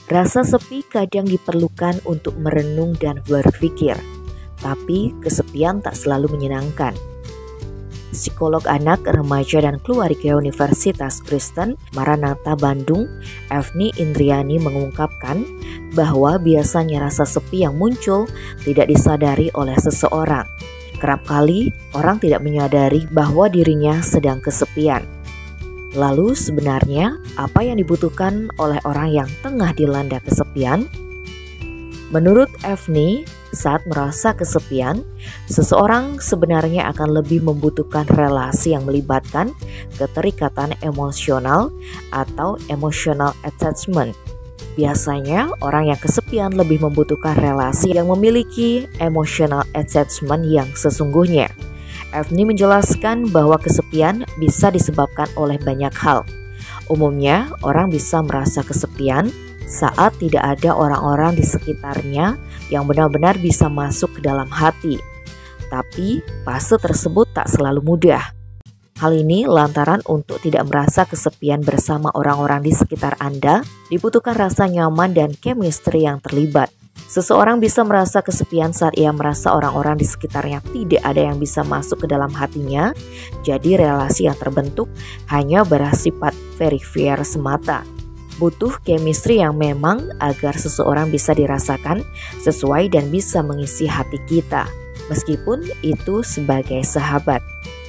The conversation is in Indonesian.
Rasa sepi kadang diperlukan untuk merenung dan berpikir, tapi kesepian tak selalu menyenangkan. Psikolog anak, remaja, dan keluarga Universitas Kristen Maranatha Bandung, Evni Indriani mengungkapkan bahwa biasanya rasa sepi yang muncul tidak disadari oleh seseorang. Kerap kali orang tidak menyadari bahwa dirinya sedang kesepian. Lalu sebenarnya apa yang dibutuhkan oleh orang yang tengah dilanda kesepian? Menurut Evni, saat merasa kesepian, seseorang sebenarnya akan lebih membutuhkan relasi yang melibatkan keterikatan emosional atau emotional attachment. Biasanya orang yang kesepian lebih membutuhkan relasi yang memiliki emotional attachment yang sesungguhnya. Evni menjelaskan bahwa kesepian bisa disebabkan oleh banyak hal. Umumnya, orang bisa merasa kesepian saat tidak ada orang-orang di sekitarnya yang benar-benar bisa masuk ke dalam hati. Tapi, fase tersebut tak selalu mudah. Hal ini lantaran untuk tidak merasa kesepian bersama orang-orang di sekitar Anda, dibutuhkan rasa nyaman dan chemistry yang terlibat. Seseorang bisa merasa kesepian saat ia merasa orang-orang di sekitarnya tidak ada yang bisa masuk ke dalam hatinya. Jadi relasi yang terbentuk hanya bersifat verifier semata. Butuh chemistry yang memang agar seseorang bisa dirasakan sesuai dan bisa mengisi hati kita, meskipun itu sebagai sahabat.